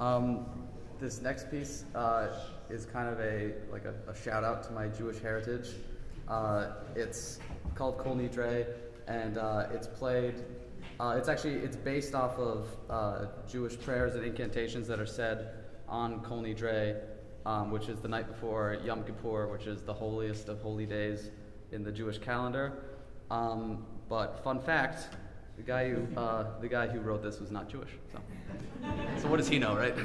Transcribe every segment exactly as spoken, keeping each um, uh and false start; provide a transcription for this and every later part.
Um, this next piece uh, is kind of a like a, a shout out to my Jewish heritage. Uh, it's called Kol Nidre, and uh, it's played. Uh, it's actually it's based off of uh, Jewish prayers and incantations that are said on Kol Nidre, um, which is the night before Yom Kippur, which is the holiest of holy days in the Jewish calendar. Um, but fun fact, the guy who uh, the guy who wrote this was not Jewish. So, so what does he know, right?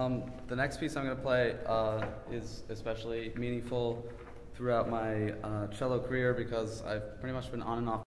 Um, the next piece I'm going to play uh, is especially meaningful throughout my uh, cello career because I've pretty much been on and off